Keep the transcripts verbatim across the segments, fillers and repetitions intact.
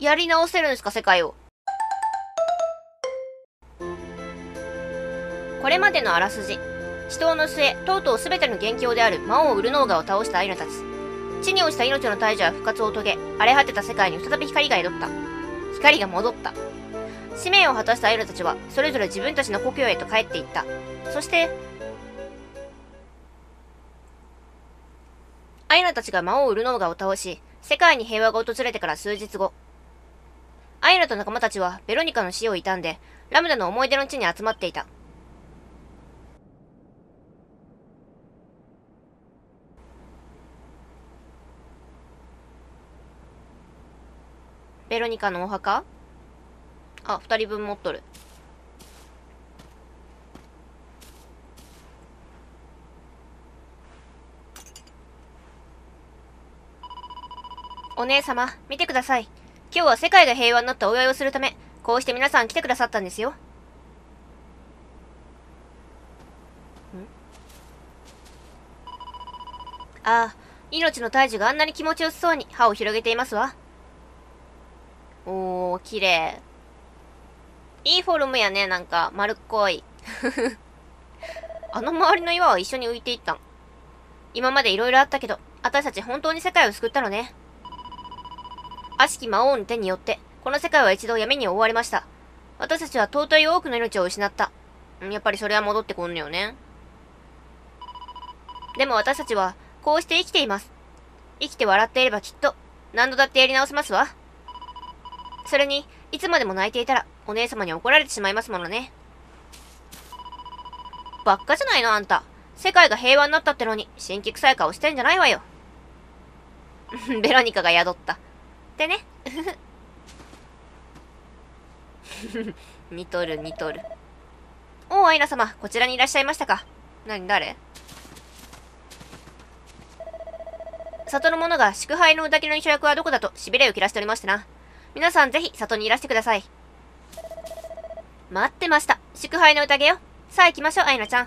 やり直せるんですか、世界を。これまでのあらすじ。死闘の末、とうとう全ての元凶である魔王ウルノーガを倒したアイナたち。地に落ちた命の大樹は復活を遂げ、荒れ果てた世界に再び光が宿った。光が戻った。使命を果たしたアイナたちは、それぞれ自分たちの故郷へと帰っていった。そして、アイナたちが魔王ウルノーガを倒し、世界に平和が訪れてから数日後、アイナと仲間たちはベロニカの死を悼んで、ラムダの思い出の地に集まっていた。ベロニカのお墓？あ、二人分持っとる。お姉様、見てください。今日は世界が平和になったお祝いをするため、こうして皆さん来てくださったんですよ。ん？ああ、命の大樹があんなに気持ちよさそうに歯を広げていますわ。おー、綺麗。いいフォルムやね、なんか、丸っこい。あの周りの岩は一緒に浮いていったん。今まで色々あったけど、私たち本当に世界を救ったのね。悪しき魔王の手によって、この世界は一度闇に覆われました。私たちは尊い多くの命を失った。やっぱりそれは戻ってこんのよね。でも私たちは、こうして生きています。生きて笑っていればきっと、何度だってやり直せますわ。それに、いつまでも泣いていたら、お姉様に怒られてしまいますものね。ばっかじゃないの、あんた。世界が平和になったってのに、神気臭い顔してんじゃないわよ。ベロニカが宿った。でね。似とる、似とる。おう、アイナ様、こちらにいらっしゃいましたか。何、誰？里の者が祝杯の宴の主役はどこだと痺れを切らしておりましてな。皆さんぜひ里にいらしてください。待ってました。祝杯の宴よ。さあ行きましょう、アイナちゃん。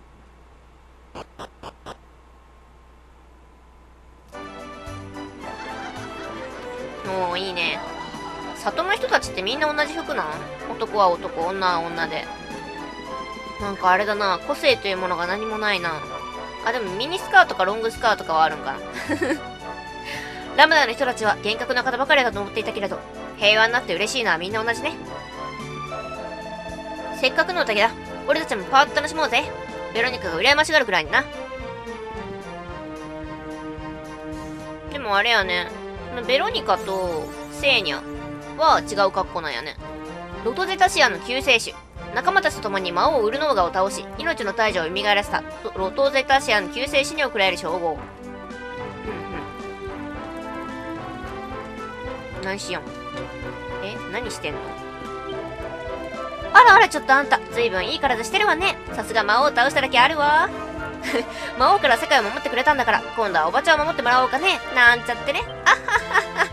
おー、いいね。里の人たちってみんな同じ服なん？男は男、女は女で。なんかあれだな、個性というものが何もないな。あ、でもミニスカートかロングスカートかはあるんかな。ラムダの人たちは厳格な方ばかりだと思っていたけれど、平和になって嬉しいのはみんな同じね。せっかくの宴だ。俺たちもパーッと楽しもうぜ。ベロニカが羨ましがるくらいにな。でもあれやね、ベロニカとセーニャは違う格好なんやね。ロトゼタシアンの救世主。仲間たちと共に魔王ウルノーガを倒し、命の大樹を蘇らせたロトゼタシアンの救世主に贈られる称号。うんうん。何しよん。え、何してんの？あらあら、ちょっとあんた、ずいぶんいい体してるわね。さすが魔王を倒しただけあるわ。魔王から世界を守ってくれたんだから、今度はおばちゃんを守ってもらおうかね。なんちゃってね。あははは。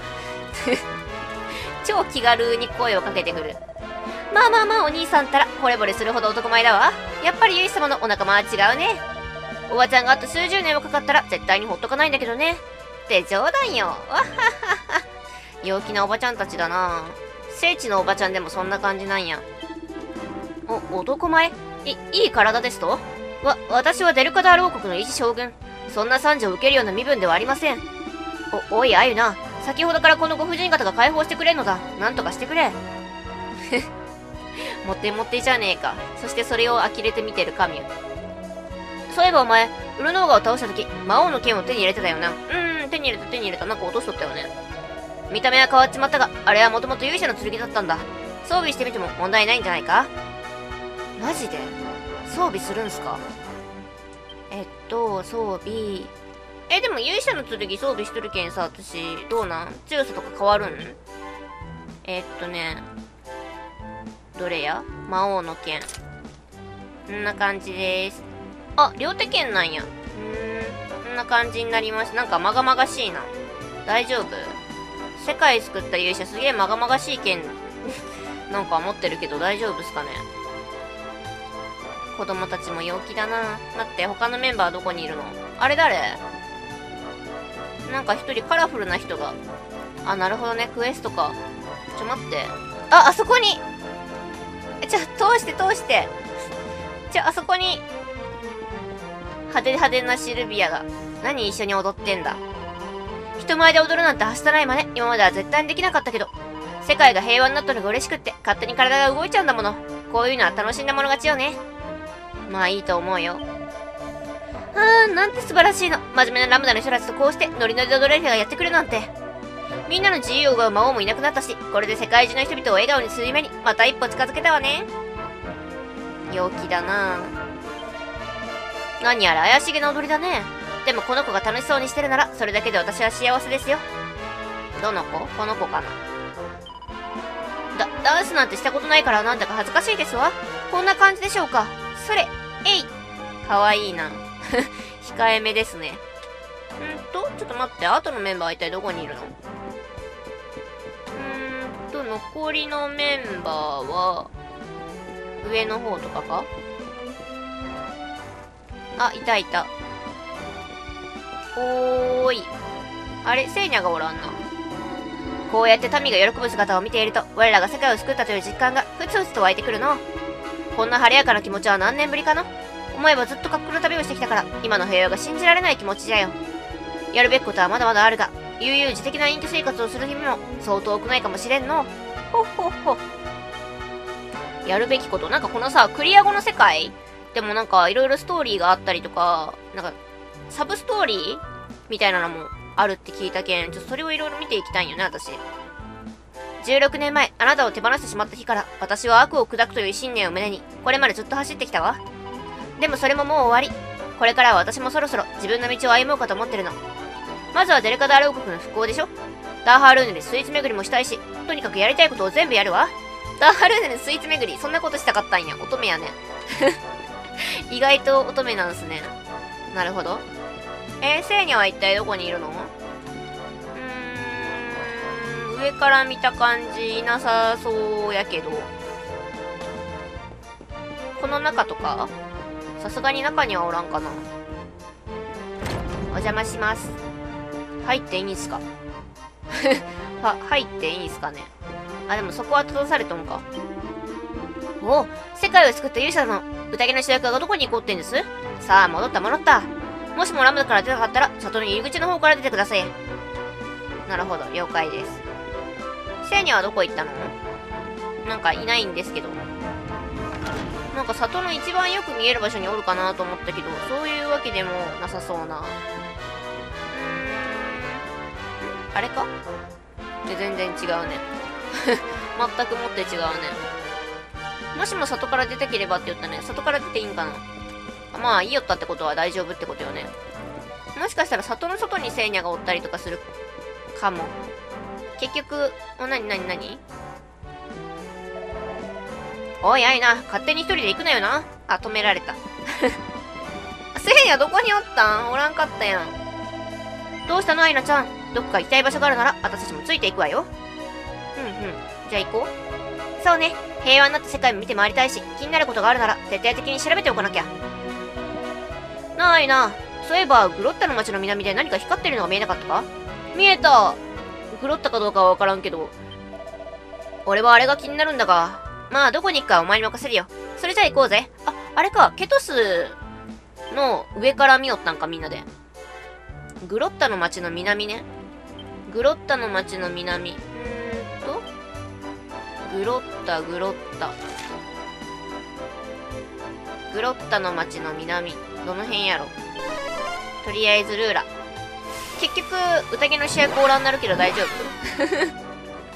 超気軽に声をかけてくる。まあまあまあ、お兄さんったら、惚れ惚れするほど男前だわ。やっぱりユイ様のお仲間は違うね。おばちゃんがあと数十年もかかったら、絶対にほっとかないんだけどね。って冗談よ。わははは。陽気なおばちゃんたちだな。聖地のおばちゃんでもそんな感じなんや。お、男前？い、いい体ですと？わ、私はデルカダール王国の一将軍。そんな賛辞を受けるような身分ではありません。お、おい、あゆな。先ほどからこのご婦人方が解放してくれんのだ。なんとかしてくれ。もってもってじゃねえか。そしてそれを呆れて見てるカミュ。そういえばお前、ウルノーガを倒した時、魔王の剣を手に入れてたよな。うーん、手に入れた手に入れた。なんか落としとったよね。見た目は変わっちまったが、あれはもともと勇者の剣だったんだ。装備してみても問題ないんじゃないか？マジで？装備するんすか？えっと、装備。え、でも勇者の剣装備しとるけんさ、私、どうなん？強さとか変わるん？えっとね、どれや？魔王の剣。こんな感じです。あ、両手剣なんや。うーん、こんな感じになりました。なんかまがまがしいな。大丈夫？世界救った勇者すげえまがまがしい剣なんか持ってるけど大丈夫っすかね。子供たちも陽気だな。待って、他のメンバーどこにいるの？あれ誰？なんか一人カラフルな人が。あ、なるほどね。クエストか。 ちょ、待って。あ、あそこにちょ、通して通して。ちょ、あそこに、派手派手なシルビアが。何一緒に踊ってんだ。人前で踊るなんてはしたないまね。今までは絶対にできなかったけど。世界が平和になったのが嬉しくって、勝手に体が動いちゃうんだもの。こういうのは楽しんだもの勝ちよね。まあいいと思うよ。あー、なんて素晴らしいの。真面目なラムダの人たちとこうしてノリノリで踊れる日がやってくるなんて。みんなの自由を奪う魔王もいなくなったし、これで世界中の人々を笑顔にする夢にまた一歩近づけたわね。陽気だなぁ。何やら怪しげな踊りだね。でもこの子が楽しそうにしてるなら、それだけで私は幸せですよ。どの子？この子かな。だ、ダンスなんてしたことないからなんだか恥ずかしいですわ。こんな感じでしょうか。それ、えい。かわいいな。控えめですね。んと、ちょっと待って、後のメンバーは一体どこにいるの？うーんと、残りのメンバーは、上の方とかか？あ、いたいた。おーい。あれ、セーニャがおらんな。こうやって民が喜ぶ姿を見ていると、我らが世界を救ったという実感がふつふつと湧いてくるの。こんな晴れやかな気持ちは何年ぶりかの？思えばずっと過酷な旅をしてきたから、今の平和が信じられない気持ちじゃよ。やるべきことはまだまだあるが、悠々自適な隠居生活をする日もそう遠くないかもしれんの。ほっほっほ。やるべきこと、なんかこのさ、クリア後の世界でもなんかいろいろストーリーがあったりとか、なんか、サブストーリーみたいなのもあるって聞いたけん、ちょっとそれをいろいろ見ていきたいんよね、私。じゅうろくねんまえ、あなたを手放してしまった日から、私は悪を砕くという信念を胸に、これまでずっと走ってきたわ。でもそれももう終わり。これからは私もそろそろ自分の道を歩もうかと思ってるの。まずはデルカダール王国の復興でしょ。ダーハールーネでスイーツ巡りもしたいし、とにかくやりたいことを全部やるわ。ダーハールーネでスイーツ巡り、そんなことしたかったんや。乙女やね。意外と乙女なんすね。なるほど。えー、セーニャは一体どこにいるの？うーん、上から見た感じいなさそうやけど。この中とか？さすがに中にはおらんかな。お邪魔します。入っていいんすか？は、入っていいんすかね。あ、でもそこは閉ざされとんか。おお、世界を救った勇者の宴の主役がどこに行こうってんです？さあ、戻った戻った。もしもラムダから出なかったら、里の入り口の方から出てください。なるほど、了解です。セーニャはどこ行ったの？なんかいないんですけど。なんか里の一番よく見える場所におるかなと思ったけど、そういうわけでもなさそうな。うーん。あれか？で、全然違うね。全くもって違うね。もしも里から出たければって言ったね。里から出ていいんかな？まあ、いいよったってことは大丈夫ってことよね。もしかしたら里の外にセーニャがおったりとかするかも。結局、お、なになになに？おい、あいな、勝手に一人で行くなよな。あ、止められた。セーニャどこにおったん？おらんかったやん。どうしたのアイナちゃん。どこか行きたい場所があるなら、私たちもついていくわよ。うんうん。じゃあ行こう。そうね。平和になった世界も見て回りたいし、気になることがあるなら、徹底的に調べておかなきゃ。なあいな。そういえば、グロッタの街の南で何か光ってるのが見えなかったか？見えた。グロッタかどうかはわからんけど。俺はあれが気になるんだが。まあ、どこに行くかお前に任せるよ。それじゃあ行こうぜ。あ、あれか、ケトスの上から見よったんか、みんなで。グロッタの街の南ね。グロッタの街の南。うーんと。グロッタ、グロッタ。グロッタの街の南。どの辺やろ。とりあえずルーラ。結局、宴の主役オーラになるけど大丈夫？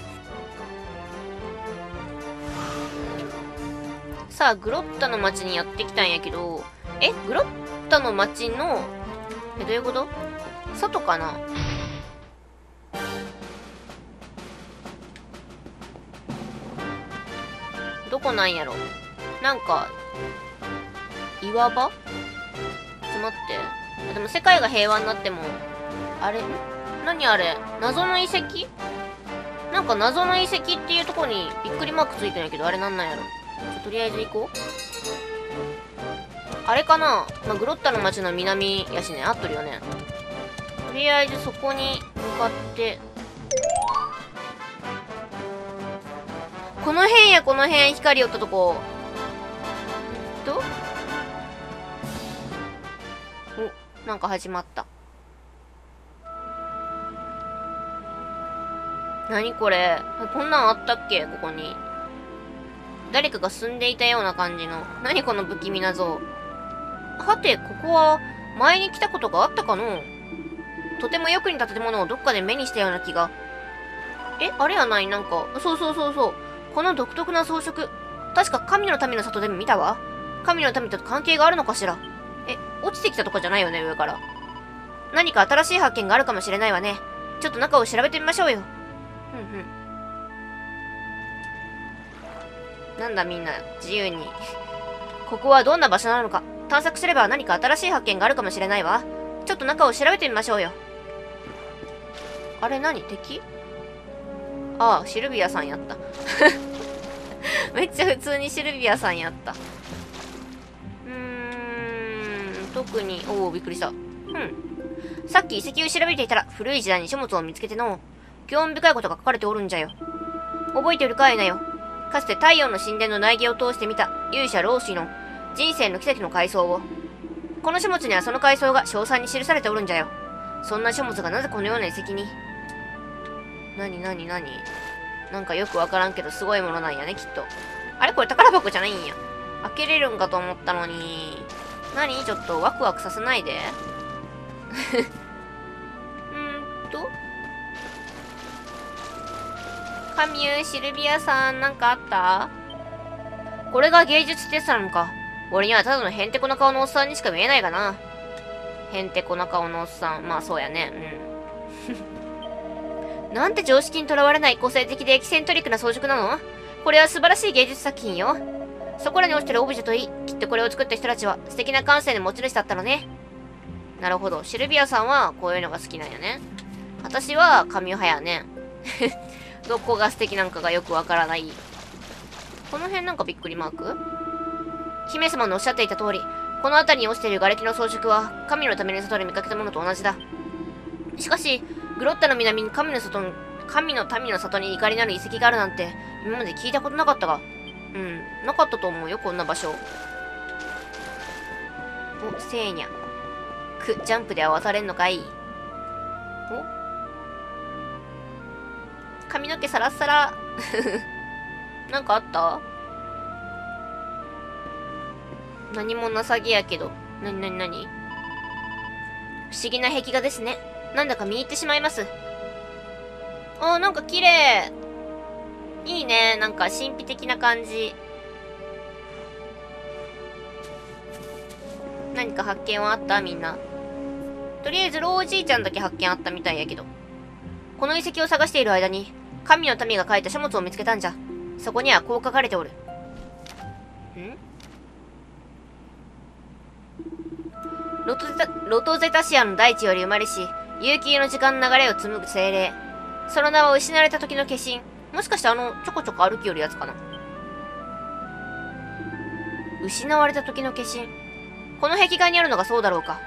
さあ、グロッタの街にやってきたんやけど、え、グロッタの街の、え、どういうこと？外かな？どこなんやろ？なんか、岩場？ちょっと待って。でも世界が平和になっても、あれ？何あれ？謎の遺跡？なんか謎の遺跡っていうとこにびっくりマークついてんやけど、あれなんなんやろ？とりあえず行こう。あれかな？まあ、グロッタの街の南やしね、合っとるよね。とりあえずそこに向かって。 この辺や、この辺、光寄ったとこ。んとお、なんか始まった。何これ。こんなんあったっけここに。誰かが住んでいたような感じの。何この不気味な像。はて、ここは、前に来たことがあったかの？とてもよく似た建物をどっかで目にしたような気が。え、あれやないなんか、そうそうそうそう。この独特な装飾。確か神の民の里でも見たわ。神の民と関係があるのかしら。え、落ちてきたとかじゃないよね、上から。何か新しい発見があるかもしれないわね。ちょっと中を調べてみましょうよ。うんうん。なんだみんな、自由に。ここはどんな場所なのか、探索すれば何か新しい発見があるかもしれないわ。ちょっと中を調べてみましょうよ。あれ何敵？ああ、シルビアさんやった。めっちゃ普通にシルビアさんやった。うーん、特に、おお、びっくりした。うん。さっき遺跡を調べていたら、古い時代に書物を見つけての、興味深いことが書かれておるんじゃよ。覚えておるかいなよ。かつて太陽の神殿の内儀を通して見た勇者老子の人生の奇跡の回想を。この書物にはその回想が詳細に記されておるんじゃよ。そんな書物がなぜこのような遺跡に。なになになになんかよくわからんけどすごいものなんやね、きっと。あれこれ宝箱じゃないんや。開けれるんかと思ったのに。なにちょっとワクワクさせないで。うーんと。カミュー、シルビアさん、なんかあった？これが芸術テストなのか。俺にはただのヘンテコな顔のおっさんにしか見えないがな。ヘンテコな顔のおっさん。まあそうやね。うん。なんて常識にとらわれない個性的でエキセントリックな装飾なの？これは素晴らしい芸術作品よ。そこらに落ちてるオブジェといい。きっとこれを作った人たちは素敵な感性の持ち主だったのね。なるほど。シルビアさんはこういうのが好きなんやね。私は神派やね。どこが素敵なんかがよくわからない。この辺なんかびっくりマーク？姫様のおっしゃっていた通り、この辺りに落ちている瓦礫の装飾は、神のために外で見かけたものと同じだ。しかし、グロッタの南に神の里に、神の民の里に怒りなる遺跡があるなんて、今まで聞いたことなかったが。うん、なかったと思うよ、こんな場所。お、せーにゃ。く、ジャンプでは渡れんのかい。お？髪の毛サラッサラ。なんかあった？何もなさげやけど。なになになに？不思議な壁画ですね。なんだか見入ってしまいます。あー、なんか綺麗。いいね。なんか神秘的な感じ。何か発見はあった？みんな。とりあえず老おじいちゃんだけ発見あったみたいやけど。この遺跡を探している間に、神の民が書いた書物を見つけたんじゃ。そこにはこう書かれておる。ん？ロトゼタ、ロトゼタシアの大地より生まれし、悠久の時間の流れを紡ぐ精霊。その名は失われた時の化身。もしかしてあの、ちょこちょこ歩きよるやつかな。失われた時の化身。この壁画にあるのがそうだろうか。ん？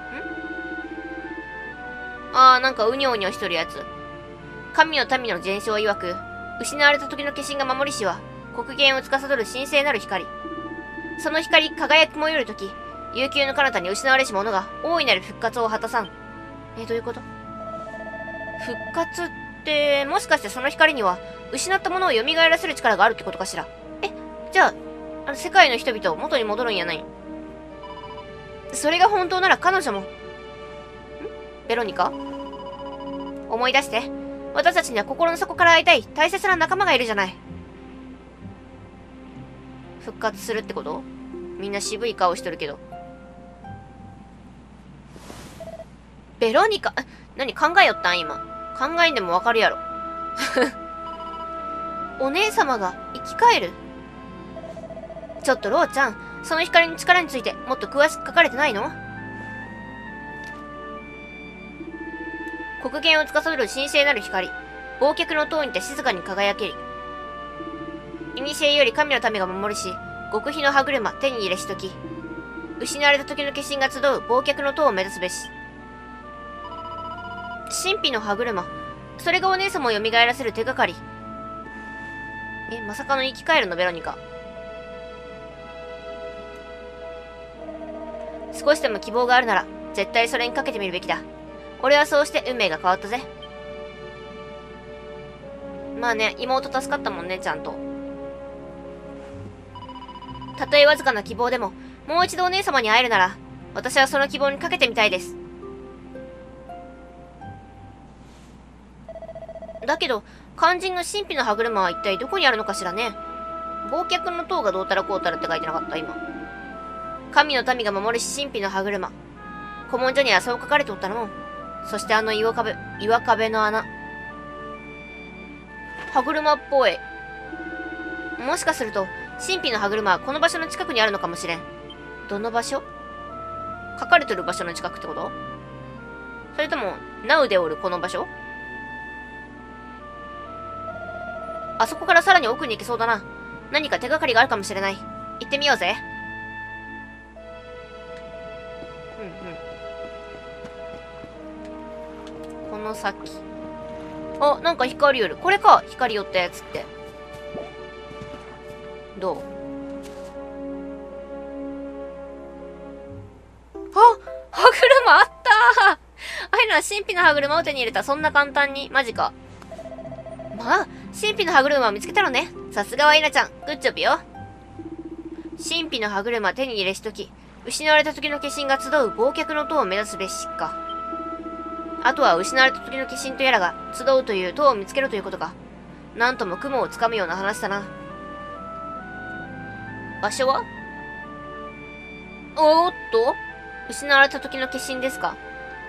あー、なんかうにょうにょしとるやつ。神の民の伝承曰く、失われた時の化身が守りしは、黒源を司る神聖なる光。その光輝きもよるとき、悠久の彼方に失われし者が大いなる復活を果たさん。え、どういうこと？復活って、もしかしてその光には、失ったものを蘇らせる力があるってことかしら。え、じゃあ、あの世界の人々を元に戻るんやない？それが本当なら彼女も。ん？ベロニカ？思い出して。私たちには心の底から会いたい大切な仲間がいるじゃない。復活するってこと？みんな渋い顔しとるけど。ベロニカ、何考えよったん今。考えんでもわかるやろ。お姉様が生き返る？ちょっとローちゃん、その光の力についてもっと詳しく書かれてないの？黒源を司る神聖なる光。忘却の塔にて静かに輝けり。古より神の民が守りし、極秘の歯車手に入れしとき。失われた時の化身が集う忘却の塔を目指すべし。神秘の歯車。それがお姉様を蘇らせる手がかり。 え、まさかの生き返るのベロニカ。少しでも希望があるなら、絶対それにかけてみるべきだ。俺はそうして運命が変わったぜ。まあね、妹助かったもんね、ちゃんと。たとえわずかな希望でも、もう一度お姉様に会えるなら、私はその希望にかけてみたいです。だけど、肝心の神秘の歯車は一体どこにあるのかしらね。忘却の塔がどうたらこうたらって書いてなかった、今。神の民が守る神秘の歯車。古文書にはそう書かれておったの。そしてあの岩壁、岩壁の穴。歯車っぽい。もしかすると、神秘の歯車はこの場所の近くにあるのかもしれん。どの場所？書かれてる場所の近くってこと？それとも、ナウでおるこの場所？あそこからさらに奥に行けそうだな。何か手がかりがあるかもしれない。行ってみようぜ。うんうん。この先。あ、なんか光よる。これか、光寄ったやつって。どう？あ、歯車あったー。あいのは神秘の歯車を手に入れた。そんな簡単に。マジか。まあ、神秘の歯車を見つけたのね。さすがはアイナちゃん。グッジョブよ。神秘の歯車手に入れしとき、失われた時の化身が集う忘却の塔を目指すべしか。あとは失われた時の化身とやらが集うという塔を見つけるということか。なんとも雲をつかむような話だな。場所は？おーっと、失われた時の化身ですか。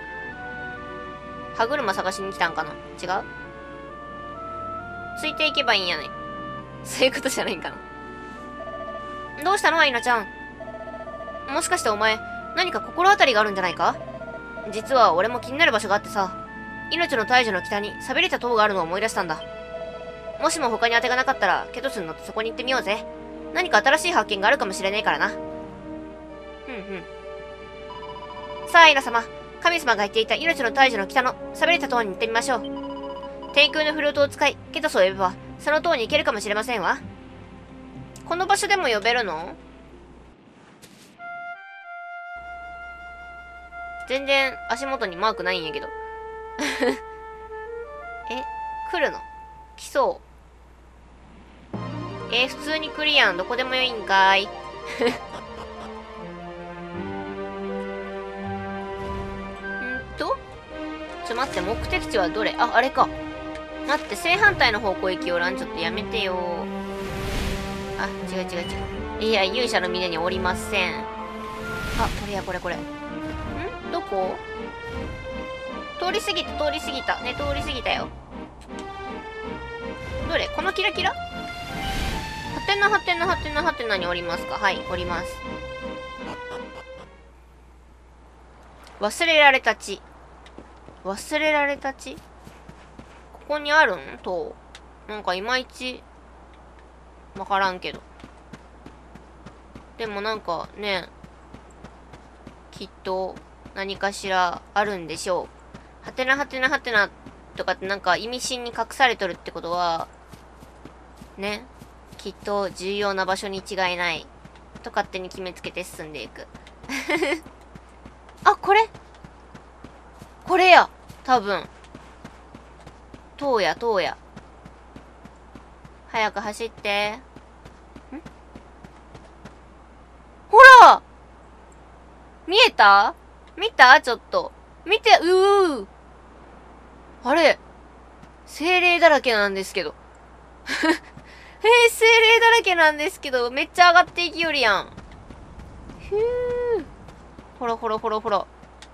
歯車探しに来たんかな。違う？ついていけばいいんやね。そういうことじゃないんかな。どうしたのアイナちゃん。もしかしてお前、何か心当たりがあるんじゃないか？実は俺も気になる場所があってさ、命の大樹の北に寂れた塔があるのを思い出したんだ。もしも他に当てがなかったら、ケトスに乗ってそこに行ってみようぜ。何か新しい発見があるかもしれねえからな。ふんふん。さあ、アイナ様。神様が言っていた命の大樹の北の寂れた塔に行ってみましょう。天空のフルートを使い、ケトスを呼べば、その塔に行けるかもしれませんわ。この場所でも呼べるの？全然足元にマークないんやけど。え、来るの？来そう。えー、普通に来るやん。どこでもよいんかーい。んとちょ、待って、目的地はどれ？あ、あれか。待って、正反対の方向行きよらん。ちょっとやめてよ。あ、違う違う違う。いや、勇者の峰におりません。あ、これや、これこれ。ん？どこ？通り過ぎた、通り過ぎた。ね、通り過ぎたよ。どれ？このキラキラ？はてなはてなはてなはてなにおりますか？はい、おります。忘れられた地。忘れられた地？ここにあるん？と。なんかいまいち、わからんけど。でもなんかね、きっと何かしらあるんでしょう。はてなはてなはてなとかってなんか意味深に隠されとるってことは、ね、きっと重要な場所に違いない。と勝手に決めつけて進んでいく。あ、これこれや多分。塔や、塔や。早く走って。ん？ほら！見えた？見た？ちょっと。見て、うー。あれ？精霊だらけなんですけど。えー、精霊だらけなんですけど、めっちゃ上がっていきよりやん。ふー。ほらほらほらほら。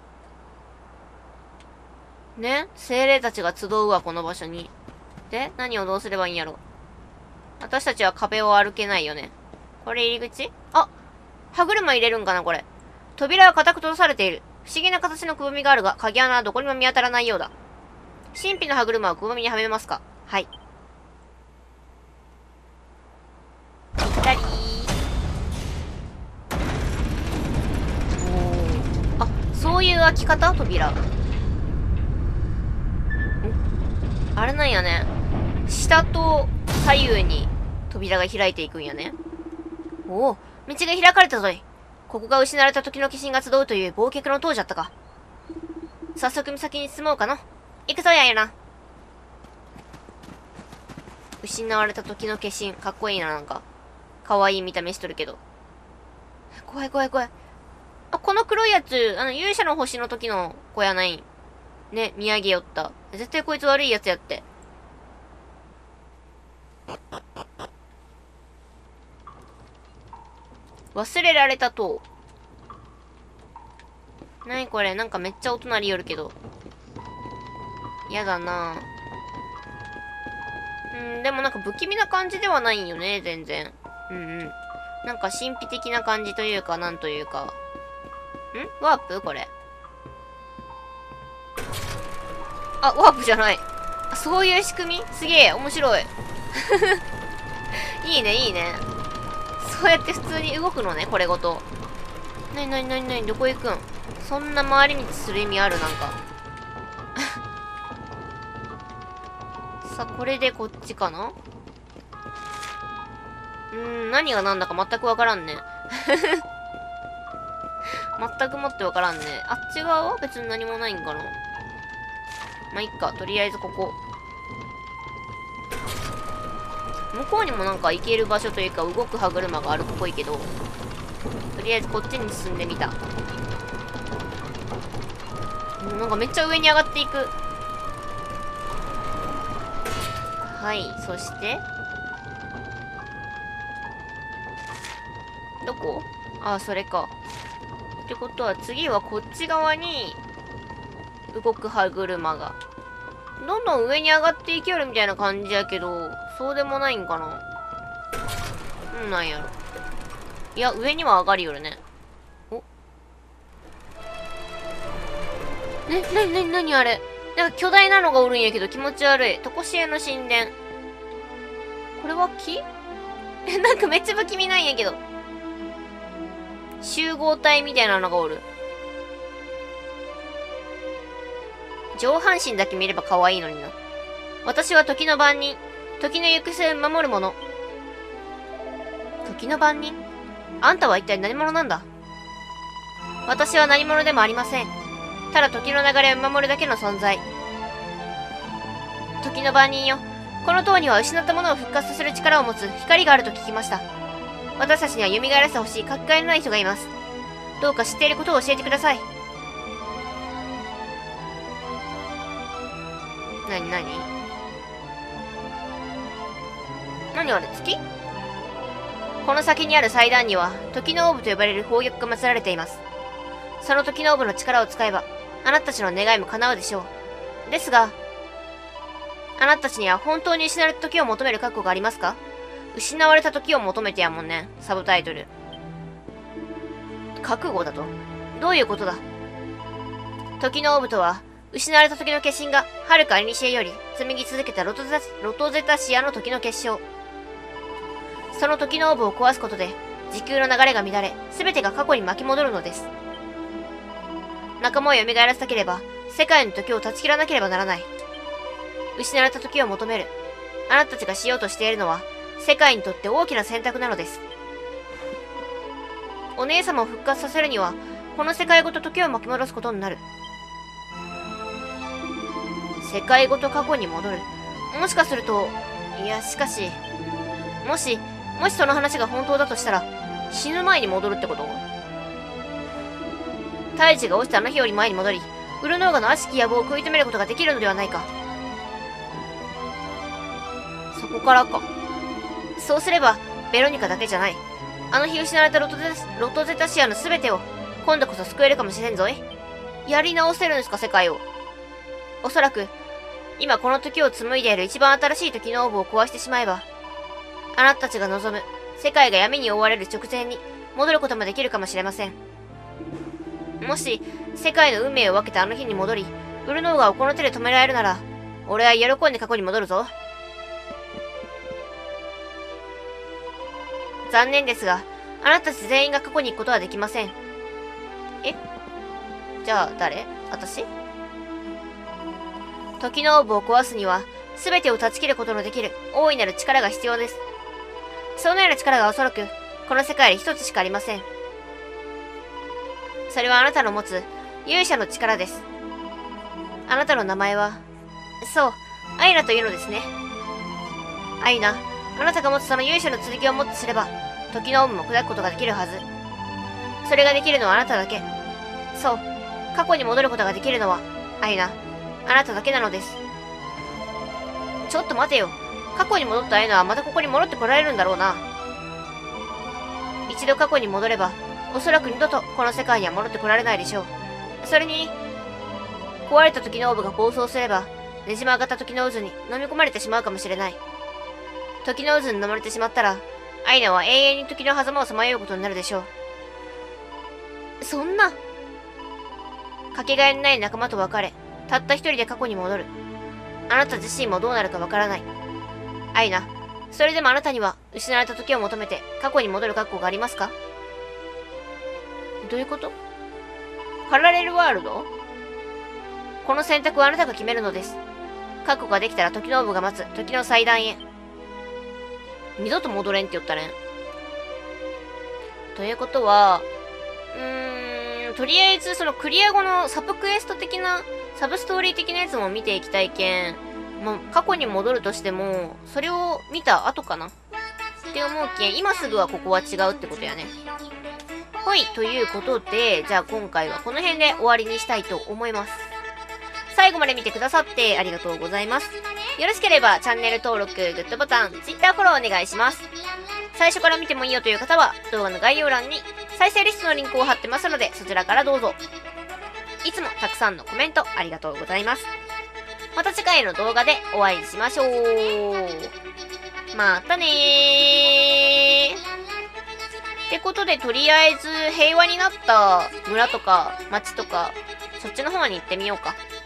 ね、精霊たちが集うわ、この場所に。で、何をどうすればいいんやろ。私たちは壁を歩けないよね。これ入り口？あ、歯車入れるんかな、これ。扉は固く閉ざされている。不思議な形のくぼみがあるが、鍵穴はどこにも見当たらないようだ。神秘の歯車をくぼみにはめますか？はい。ぴったりー。おー。あ、そういう開き方？扉。あれなんやね。下と左右に扉が開いていくんやね。おお、道が開かれたぞい。ここが失われた時の化身が集うという忘却の塔じゃったか。早速先に進もうかの。行くぞやいな。失われた時の化身、かっこいいな、なんか。かわいい見た目しとるけど。怖い怖い怖い。あ、この黒いやつ、あの、勇者の星の時の子やないん。ね、見上げよった。絶対こいつ悪いやつやって。忘れられた塔。なにこれ、なんかめっちゃ音鳴りよるけど。やだなぁ。うん、でもなんか不気味な感じではないんよね、全然。うんうん。なんか神秘的な感じというか、なんというか。んワープこれ。あ、ワープじゃない。そういう仕組みすげえ、面白い。いいね、いいね。そうやって普通に動くのね、これごと。なになになになに、どこ行くん？そんな回り道する意味ある？なんか。さあ、これでこっちかな？うーん、何が何だか全くわからんね。全くもってわからんね。あっち側は別に何もないんかな。まあ、いっか。とりあえずここ。向こうにもなんか行ける場所というか動く歯車があるっぽいけど、とりあえずこっちに進んでみた。なんかめっちゃ上に上がっていく。はい、そして、どこ？ああ、それか。ってことは次はこっち側に動く歯車が。どんどん上に上がっていけるみたいな感じやけど、そうでもないんかな。うん、なんやろ。いや、上には上がりよるね。おね、なになになにあれ。なんか巨大なのがおるんやけど気持ち悪い。とこしえの神殿。これは木？え、なんかめっちゃ不気味なんやけど。集合体みたいなのがおる。上半身だけ見れば可愛いのにな。私は時の番人。時の行く末を守る者。時の番人？あんたは一体何者なんだ？私は何者でもありません。ただ時の流れを守るだけの存在。時の番人よ。この塔には失ったものを復活させる力を持つ光があると聞きました。私たちには蘇らせてほしい書き換えのない人がいます。どうか知っていることを教えてください。なになになにあれ、月？この先にある祭壇には、時のオーブと呼ばれる宝玉が祀られています。その時のオーブの力を使えば、あなたたちの願いも叶うでしょう。ですが、あなたたちには本当に失われた時を求める覚悟がありますか？失われた時を求めてやもんね、サブタイトル。覚悟だと？どういうことだ？時のオーブとは、失われた時の化身が、遥か古より紡ぎ続けたロトゼタ、ロトゼタシアの時の結晶。その時のオーブを壊すことで、時空の流れが乱れ、すべてが過去に巻き戻るのです。仲間を蘇らせたければ、世界の時を断ち切らなければならない。失われた時を求める。あなたたちがしようとしているのは、世界にとって大きな選択なのです。お姉様を復活させるには、この世界ごと時を巻き戻すことになる。世界ごと過去に戻る。もしかすると、いや、しかし、もし、もしその話が本当だとしたら、死ぬ前に戻るってこと？大地が落ちたあの日より前に戻り、ウルノーガの悪しき野望を食い止めることができるのではないか。そこからか。そうすれば、ベロニカだけじゃない。あの日失われたロトゼタ、ロトゼタシアの全てを、今度こそ救えるかもしれんぞい。やり直せるんですか、世界を。おそらく、今この時を紡いでいる一番新しい時のオーブを壊してしまえば、あなたたちが望む、世界が闇に覆われる直前に、戻ることもできるかもしれません。もし、世界の運命を分けたあの日に戻り、ウルノーガをこの手で止められるなら、俺は喜んで過去に戻るぞ。残念ですが、あなたたち全員が過去に行くことはできません。え？じゃあ誰？私？時のオーブを壊すには、すべてを断ち切ることのできる大いなる力が必要です。 そのような力がおそらく、この世界で一つしかありません。それはあなたの持つ、勇者の力です。あなたの名前は、そう、アイナというのですね。アイナ、あなたが持つその勇者の剣をもってすれば、時のオーブも砕くことができるはず。それができるのはあなただけ。そう、過去に戻ることができるのは、アイナ、あなただけなのです。ちょっと待てよ。過去に戻ったアイナはまたここに戻ってこられるんだろうな。一度過去に戻れば、おそらく二度とこの世界には戻ってこられないでしょう。それに、壊れた時のオーブが暴走すれば、ねじ曲がった時の渦に飲み込まれてしまうかもしれない。時の渦に飲まれてしまったら、アイナは永遠に時の狭間をさまようことになるでしょう。そんな。かけがえのない仲間と別れ、たった一人で過去に戻る。あなた自身もどうなるかわからない。アイナ、それでもあなたには失われた時を求めて過去に戻る覚悟がありますか？どういうこと？パラレルワールド？この選択はあなたが決めるのです。覚悟ができたら時のオーブが待つ時の祭壇へ。二度と戻れんって言ったね。ということは、うーん、とりあえずそのクリア後のサブクエスト的な、サブストーリー的なやつも見ていきたいけん、もう過去に戻るとしても、それを見た後かなって思うけん、今すぐはここは違うってことやね。はい、ということで、じゃあ今回はこの辺で終わりにしたいと思います。最後まで見てくださってありがとうございます。よろしければチャンネル登録、グッドボタン、Twitter フォローお願いします。最初から見てもいいよという方は、動画の概要欄に再生リストのリンクを貼ってますので、そちらからどうぞ。いつもたくさんのコメントありがとうございます。また次回の動画でお会いしましょう。またねー。ってことで、とりあえず平和になった村とか町とか、そっちの方に行ってみようか。